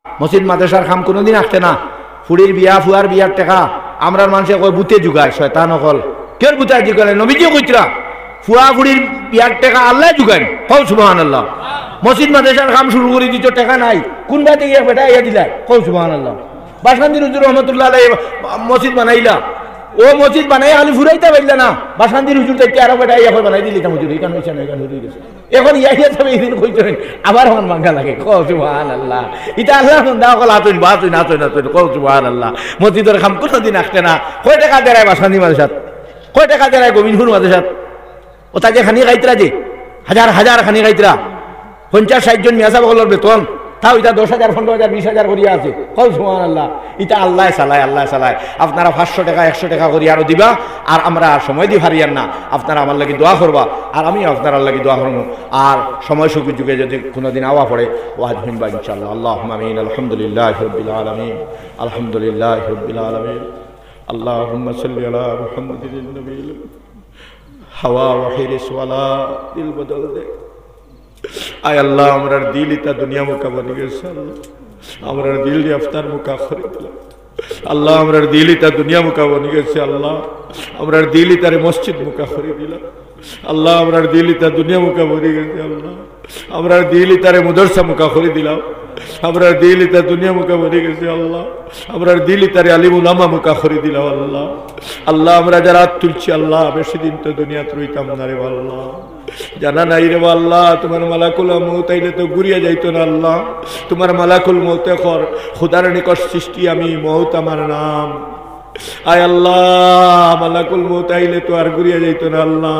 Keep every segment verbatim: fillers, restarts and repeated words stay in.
মসজিদ মাদ্রাসার কাম কোনোদিন আসতে না। ফুড়ির বিয়া ফুয়ার বিয়ার টেকা আমরার মানুষে কয় বুতে যুগায় শয়তান অকল কেউ বুতে যুগালে নবীজিও কইতরা ফুয়া ফুড়ির বিয়ার টেকা আল্লাহ যুগায় কও সুবহানাল্লাহ। মসজিদ মাদ্রাসার কাম শুরু করে দিত টেকা নাই কোন বাতে গিয়ে বেটা ইয়া দিলা কও সুবহানাল্লাহ। বাসকান্দির হুজুর রহমতুল্লাহ আলাইহি মসজিদ বানাইলা ও মসজিদ বানাই খালি ফুরাইতে পারলে না বাসকান্দির হুজুর থেকে আরো বেটা ইয়া বানাই দিলি হুজুর এখান হইছে না এখান হয়ে গেছে এখন ইয়া ইয়া সব এইদিন কইছেন আবার আমার মাঙ্গা লাগে কও সুবহানাল্লাহ। এটা আল্লাহ বন্দা কল আতুন বাতুন নাতুন নাতুন কও সুবহানাল্লাহ। মসজিদের কাম কোনোদিন আসতে না। কয় টাকা দেয় বাসকান্দি মাদ্রাসাত কয় টাকা দেয় গোবিন্দপুর মাদ্রাসাত ও তাকে খানি খাইতরা যে হাজার হাজার খানি খাইতরা পঞ্চাশ ষাট জন মিয়া সাহেবের বেতন তাও এটা দশ হাজার পনেরো হাজার বিশ হাজার করিয়া আছে কল সুবহানাল্লাহ। এটা আল্লাহ চালায় আল্লাহ চালায়। আপনারা পাঁচশো টাকা একশো টাকা করি আরো দিবা আর আমরা আর সময় দিয়ে হারিয়ান না। আপনারা আমার লাগি দোয়া করবা আর আমি আপনার লাগি দোয়া করবো। আর সময় সুযোগ যুগে যদি কোনোদিন আওয়া পড়ে ওয়াজ শুনবা ইনশাআল্লাহ। আল্লাহুম্মা আমিন। আলহামদুলিল্লাহি রাব্বিল আলামিন আলহামদুলিল্লাহি রাব্বিল আলামিন আল্লাহুম্মা সাল্লি আলা মুহাম্মাদিন নবিয়্যিল হাওয়া ওয়া হিরিস ওয়ালা দিল বদল দে। আয় আল্লাহ আমরার দিল ইতা দুনিয়া মুকা বনি গেছে আল্লাহ আমরার দিল দিয়ে আফতার মুকা করে দিলাম আল্লাহ আমরার দিল ইতা দুনিয়া মুকা বনি গেছে আল্লাহ আমরার দিল ইতারে মসজিদ মুকা করে দিলাম আল্লাহ আমরার দিল ইতা দুনিয়া মুকা বনি গেছে আল্লাহ আমরার দিল ইতারে মুদরসা মুকা করে দিলাম আমরার দিল ইতা দুনিয়া মুকা বনি গেছে আল্লাহ আমরার দিল ইতারে আলিম উলামা মুকা করে দিলাম আল্লাহ আল্লাহ আমরা যারা তুলছি আল্লাহ বেশি দিন তো দুনিয়াত রইতাম না রে আল্লাহ জানা নাই রে আল্লাহ তোমার মালাকুল মউত আইলে তো গুরিয়া যাইতো না আল্লাহ তোমার মালাকুল মউতে কর খোদার নিকট সৃষ্টি আমি মউত আমার নাম আয় আল্লাহ মালাকুল মউত আইলে তো আর গুরিয়া যাইতো না আল্লাহ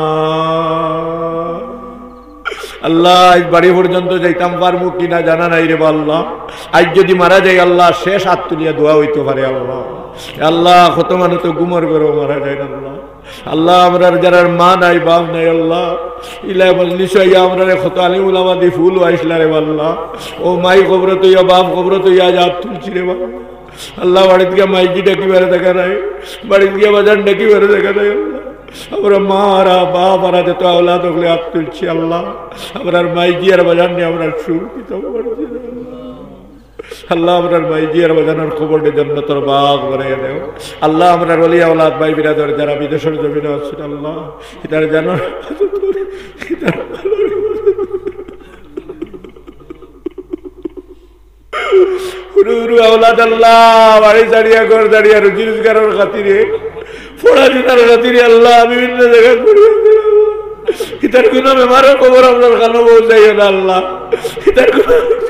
আল্লাহ আজ বাড়ি পর্যন্ত যাইতাম পারবো কিনা জানা নাই রে আল্লাহ আজ যদি মারা যাই আল্লাহ শেষ হাত তুলিয়া দোয়া হইতে পারে আল্লাহ আল্লাহ কত মানুষ তো গুমর করে মারা যায় না আল্লাহ আল্লাহ আমরার যারা মা নাই বাপ নাই আল্লাহ ইলা মজলিস হইয়া আমরা কত আলিম উলামা দি ফুল আইসলা রে আল্লাহ ও মাই কবর তো ইয়া বাপ কবর তো ইয়া জাত তুলছি রে বাবা আল্লাহ বাড়ি থেকে মাইকি ডাকি বেড়ে দেখা নাই বাড়ি থেকে বাজার ডাকি বেড়ে দেখা নাই আল্লাহ আমরা মারা বাবারা যত আওলাদ ওগুলো হাত তুলছি আল্লাহ আমরার মাইজি আর বাজার নিয়ে আমরা সুরক্ষিত করছি আল্লাহ আমরার মাইজি আর বাজানোর খবরটি জান্নাতের বাগ বানাইয়া দেও আল্লাহ আমরার ওলি আওলাদ ভাই বিরাদর যারা বিদেশের জমিনে আছেন আল্লাহ এটার জানার আওলাদ আল্লাহ বাড়ি দাঁড়িয়ে ঘর দাঁড়িয়ে রুজি রোজগারের খাতিরে পড়াশোনার খাতিরে আল্লাহ বিভিন্ন জায়গায় ইতার কোন বেমারের খবর আপনার কানে পৌঁছাইও না আল্লাহ ইতার কোন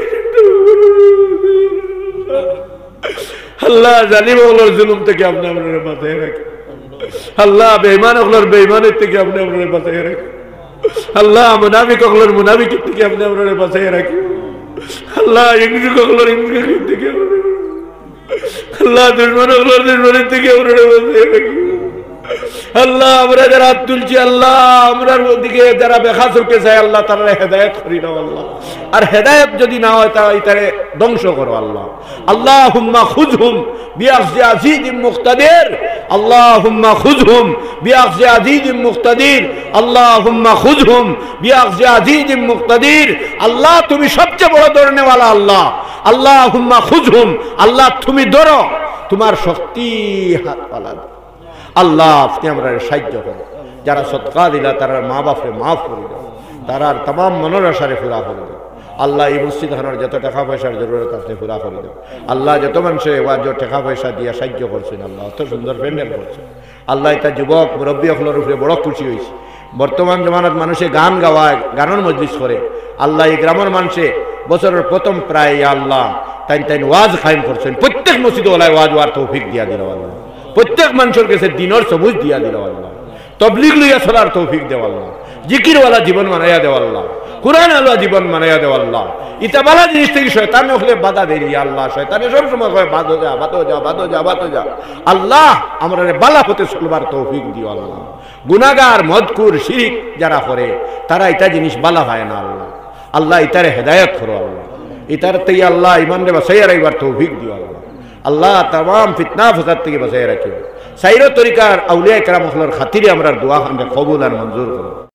আল্লাহ জালিম ওগুলোর জুলুম থেকে আপনি আপনার বাঁচাই রাখেন আল্লাহ বেঈমান ওগুলোর বেঈমানের থেকে আপনি আপনার বাঁচাই রাখেন আল্লাহ মুনাফিক ওগুলোর মুনাফিকের থেকে আপনি আপনার বাঁচাই রাখেন আল্লাহ ইংরেজ ওগুলোর ইংরেজ থেকে আল্লাহ দুশ্মন ওগুলোর দুশ্মনের থেকে আপনার বাঁচাই রাখেন আল্লাহ আমরা যারা হাত তুলছি আল্লাহ আমরার দিকে যারা বেখা চোখে যায় আল্লাহ তারা হেদায়েত করি নাও আল্লাহ আর হেদায়েত যদি না হয় তাহলে তারে ধ্বংস করো আল্লাহ আল্লাহুম্মা খুযহুম বিআখযি আজিজিম মুক্তাদির আল্লাহুম্মা খুযহুম বিআখযি আজিজিম মুক্তাদির আল্লাহুম্মা খুযহুম বিআখযি আজিজিম মুক্তাদির আল্লাহ তুমি সবচেয়ে বড় ধরনেওয়ালা আল্লাহ আল্লাহুম্মা খুযহুম আল্লাহ তুমি ধরো তোমার শক্তি হাতওয়ালা আল্লাহ আপনি আমরা সাহায্য করো যারা সদকা দিলা তারা মা বাপরে মাফ করে দাও তারার তাম মনের আশারে পুরা করে দাও আল্লাহ এই মসজিদ খানার যত টাকা পয়সার জরুরত আছে পুরা করে দাও আল্লাহ যত মানুষে ওয়াজ টাকা পয়সা দিয়ে সাহায্য করছেন আল্লাহ অত সুন্দর প্যান্ডেল করছে আল্লাহ এটা যুবক মুরব্বী হলের উপরে বড় খুশি হয়েছে বর্তমান জমানাত মানুষে গান গাওয়ায় গানের মজলিস করে আল্লাহ এই গ্রামের মানুষে বছরের প্রথম প্রায় আল্লাহ তাই তাই ওয়াজ কায়েম করছেন প্রত্যেক মসজিদ ওয়ালায় ওয়াজ ওয়ার তৌফিক দিয়া দিল আল্লাহ প্রত্যেক মানুষের কাছে দিনের সবুজ দিয়া দিল আল্লাহ তবলিগ লইয়া চলার তৌফিক দেও আল্লাহ জিকিরওয়ালা জীবন মানাইয়া দেও আল্লাহ কুরআন আল্লাহ জীবন মানাইয়া দেও আল্লাহ ইতা বালা জিনিস থেকে শয়তান হলে বাধা দেই আল্লাহ শয়তানে সব সময় কয় বাদো যা বাদো যা বাদো যা বাদো যা আল্লাহ আমরা বালা হতে চলবার তৌফিক দিও আল্লাহ গুনাহগার মদকুর শিরিক যারা করে তারা এটা জিনিস বালা হয় না আল্লাহ আল্লাহ ইতারে হেদায়েত করো আল্লাহ ইতার তাই আল্লাহ ইমান রে বাঁচাইয়া রাখবার তৌফিক দিও আল্লাহ আল্লাহ तमाम ফিতনা ফাসাদ থেকে বাঁচাইয়া রাখিও সাইরো তরিকার আউলিয়া কেরাম খাতিরে আমরা দোয়া আমরা কবুল আর মঞ্জুর করো।